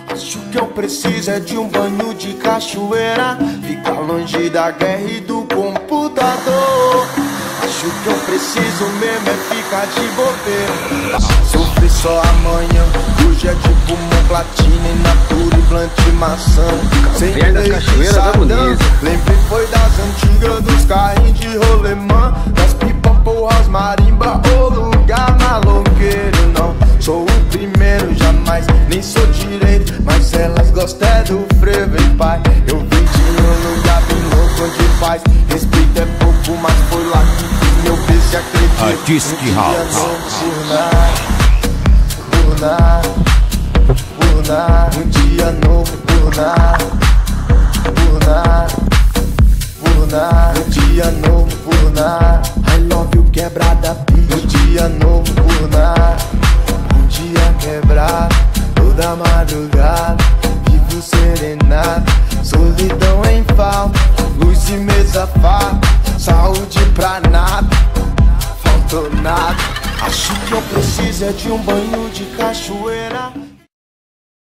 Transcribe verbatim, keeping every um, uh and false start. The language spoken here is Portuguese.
Acho que eu preciso é de um banho de cachoeira, ficar longe da guerra e do computador. Acho que eu preciso mesmo é ficar de bobeira. Sofri só amanhã, hoje é de pulmão, platina, natura e blunt maçã. Sem das cachoeiras da bonita. Lembrei foi das antigas, dos carrinhos de rolemã, das pipa, porras, marimba, ou lugar maloqueiro. Não sou o primeiro, jamais, nem sou direito, mas elas gostam é do frevo, hein, pai. Eu vim de um lugar bem louco onde faz respeito é pouco, mas foi lá que fiz meu beijo e acredito. Artistic Um House. dia novo por nada, por nada, por nada. Um dia novo por nada, por nada, por nada. Um dia novo por nada. I love you quebrada, bitch. Um dia novo por nada. Um dia quebrado, toda madrugada, vivo serenado, solidão em falta, luz e mesa farta, saúde pra nada, faltou nada. Acho que eu preciso é de um banho de cachoeira.